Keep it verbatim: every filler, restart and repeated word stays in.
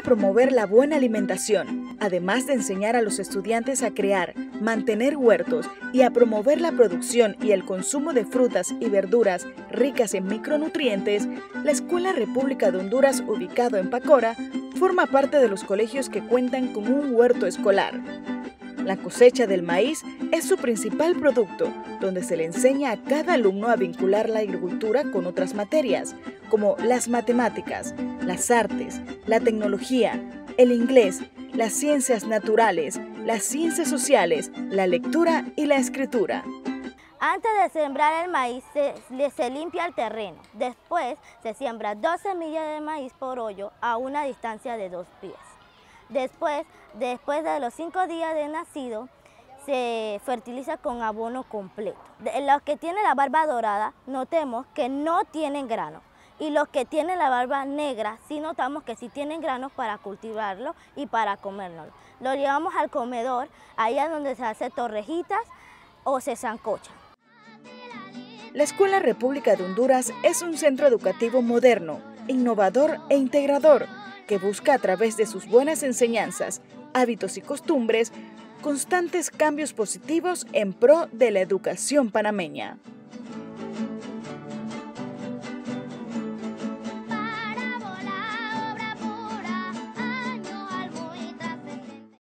promover la buena alimentación, además de enseñar a los estudiantes a crear, mantener huertos y a promover la producción y el consumo de frutas y verduras ricas en micronutrientes. La Escuela República de Honduras, ubicado en Pacora, forma parte de los colegios que cuentan con un huerto escolar. La cosecha del maíz es su principal producto, donde se le enseña a cada alumno a vincular la agricultura con otras materias, como las matemáticas, las artes, la tecnología, el inglés, las ciencias naturales, las ciencias sociales, la lectura y la escritura. Antes de sembrar el maíz, se, se limpia el terreno. Después se siembra dos semillas de maíz por hoyo a una distancia de dos pies. Después, después de los cinco días de nacido, se fertiliza con abono completo. De los que tienen la barba dorada, notemos que no tienen grano. Y los que tienen la barba negra, sí notamos que sí tienen granos para cultivarlo y para comérnoslo. Lo llevamos al comedor, allá donde se hace torrejitas o se sancocha. La Escuela República de Honduras es un centro educativo moderno, innovador e integrador, que busca a través de sus buenas enseñanzas, hábitos y costumbres, constantes cambios positivos en pro de la educación panameña.